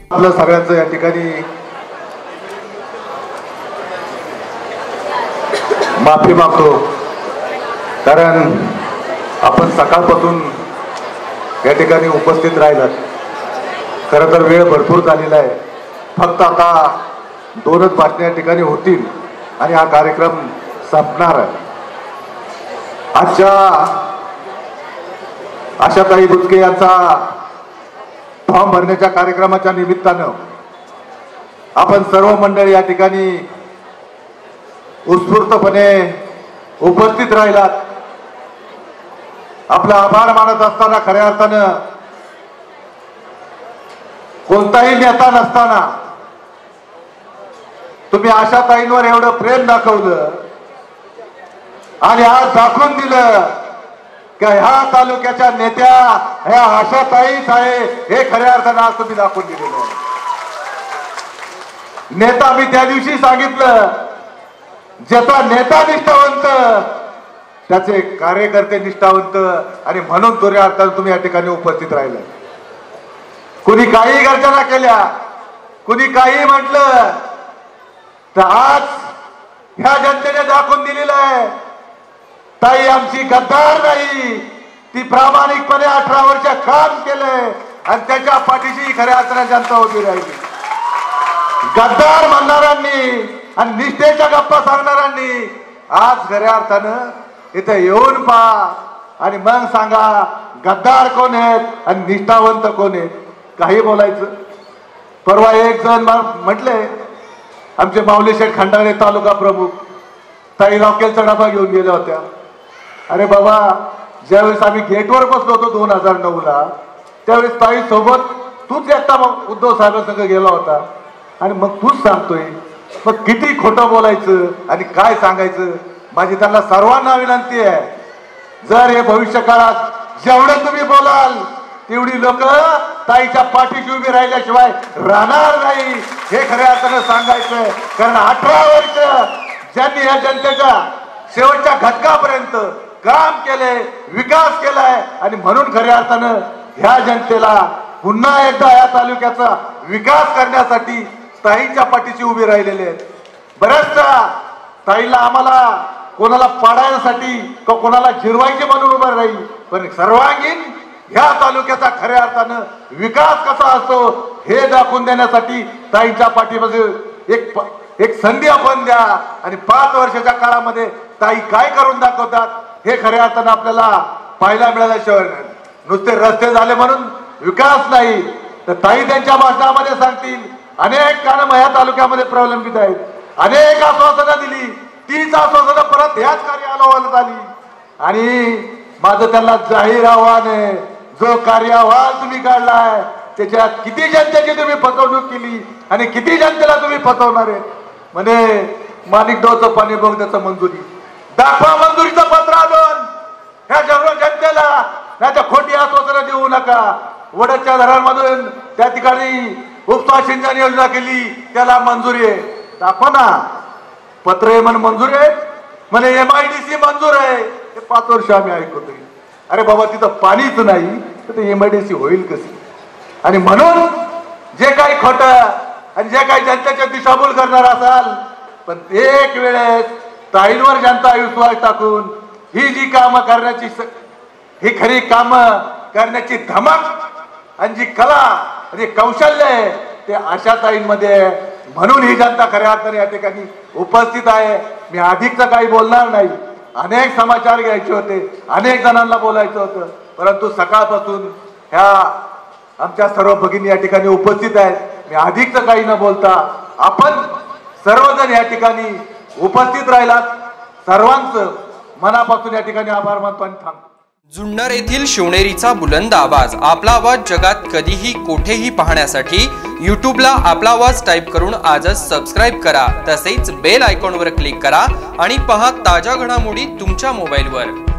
आपल्या सगळ्यांचं या ठिकाणी माफी मागतो, कारण आपण सकाळपासून या ठिकाणी उपस्थित राहिलात. खरं तर वेळ भरपूर झालेला आहे. फक्त आता 2च भाषणे या ठिकाणी होतील आणि हा कार्यक्रम संपणार आहे. आजच्या आशाताई बुचके यांचा फॉर्म भरण्याच्या कार्यक्रमाच्या निमित्तानं आपण सर्व मंडळी या ठिकाणी उत्स्फूर्तपणे उपस्थित राहिलात. आपला आभार मानत असताना खऱ्या अर्थानं कोणताही नेता नसताना तुम्ही आशाताईंवर एवढं प्रेम दाखवलं आणि आज दाखवून दिलं की ह्या तालुक्याच्या नेत्या ह्या आशाताईच आहे, हे खऱ्या अर्थानं आज तुम्ही दाखवून दिलेलं आहे. नेता मी त्या दिवशी सांगितलं, ज्याचा नेता निष्ठावंत त्याचे कार्यकर्ते निष्ठावंत, आणि म्हणून खऱ्या अर्थानं तुम्ही या ठिकाणी उपस्थित राहिले. कुणी काही गर्जना केल्या, कुणी काही म्हटलं, तर आज ह्या जनतेने दाखवून दिलेलं आहे ताई आमची गद्दार नाही, ती प्रामाणिकपणे 18 वर्ष काम केलंय आणि त्याच्या पाठीशी खऱ्या अर्थाने जनता उभी राहिली. गद्दार म्हणणाऱ्यांनी आणि निष्ठेच्या गप्पा सांगणाऱ्यांनी आज खऱ्या अर्थानं इथे येऊन पहा आणि मग सांगा गद्दार कोण आहेत आणि निष्ठावंत कोण आहेत. काही बोलायचं. परवा एक जण म्हटले, आमचे माऊली शेठ खंडागळे तालुका प्रमुख ताई रॉकेलचा डबा घेऊन गेल्या होत्या. अरे बाबा, ज्यावेळेस आम्ही गेटवर बसलो होतो 2009ला, त्यावेळेस ताई सोबत तूच एकटा उद्धव साहेबांसंग गेला होता आणि मग तूच सांगतोय. मग किती खोटं बोलायचं आणि काय सांगायचं. माझी त्यांना सर्वांना विनंती आहे, जर हे भविष्य काळात जेवढं तुम्ही बोलाल तेवढी लोक ताईच्या पाठीशी उभी राहिल्याशिवाय राहणार नाही, हे खऱ्या अर्थानं सांगायचंय. कारण 18 वर्ष ज्यांनी या जनतेच्या शेवटच्या घटकापर्यंत काम केलंय, विकास केलाय, आणि म्हणून खऱ्या अर्थानं ह्या जनतेला पुन्हा एकदा या तालुक्याचा विकास करण्यासाठी ताईच्या पाठीशी उभी राहिलेले आहेत. बऱ्याचदा ताईला आम्हाला कोणाला पाडायसाठी कोणाला जिरवायचे म्हणून उभं राहील, पण सर्वांगीण ह्या तालुक्याचा खऱ्या अर्थानं विकास कसा असतो हे दाखवून देण्यासाठी ताईच्या पाठीमध्ये एक संधी आपण द्या. आणि 5 वर्षाच्या काळामध्ये ताई काय करून दाखवतात हे खऱ्या अर्थानं आपल्याला पाहायला मिळाल्याशिवाय नुसते रस्ते झाले म्हणून विकास नाही, तर ताई त्यांच्या भाषणामध्ये सांगतील अनेक कामं ह्या तालुक्यामध्ये प्रलंबित आहेत. अनेक आश्वासनं दिली, तीच आश्वासनं परत ह्याच कार्यालयाला झाली. आणि माझं त्यांना जाहीर आव्हान आहे, जो कार्याहवाल तुम्ही काढलाय त्याच्यात किती जनतेची तुम्ही फसवणूक केली आणि किती जनतेला तुम्ही फसवणार आहे. म्हणजे माणिकडोचं पाणी बघ त्याचं मंजुरी दाखवा, मंजुरीचं पत्र आणून ह्या सर्व जनतेला त्याच्या खोटी आश्वासनं देऊ नका. वडदच्या धरणांमधून त्या ठिकाणी उपसा सिंचन योजना केली, त्याला मंजुरी आहे. दाखवा ना, पत्र आहे म्हणून मंजूर आहे, म्हणे MIDC मंजूर आहे. हे 5 वर्ष आम्ही ऐकतोय. अरे बाबा, तिथं पाणीच नाही तर ते MIDC होईल कशी. आणि म्हणून जे काही खोटं आणि जे काही जनतेच्या दिशाभूल करणार असाल, पण एक वेळेस ताईंवर जनता विश्वास टाकून ही जी कामं करण्याची, ही खरी कामं करण्याची धमक आणि जी कला आणि कौशल्य आहे ते आशाताईंमध्ये, म्हणून ही जनता खऱ्या अर्थाने या ठिकाणी उपस्थित आहे. मी अधिकचं काही बोलणार नाही. अनेक समाचार घ्यायचे होते, अनेक जणांना बोलायचं होतं, परंतु सकाळपासून ह्या आमच्या सर्व भगिनी या ठिकाणी उपस्थित आहेत. मी अधिकचं काही न बोलता आपण सर्वजण या ठिकाणी उपस्थित राहिलात, सर्वांचं मनापासून या ठिकाणी आभार मानतो आणि थांबतो. जुन्नर येथील शिवनेरीचा बुलंद आवाज, आपला आवाज जगात कधीही कोठेही पाहण्यासाठी यूट्यूबला आपला आवाज टाइप करून आजच सबस्क्राइब करा. तसेच बेल आयकॉनवर क्लिक करा आणि पहा ताज्या घडामोडी तुमच्या मोबाईलवर.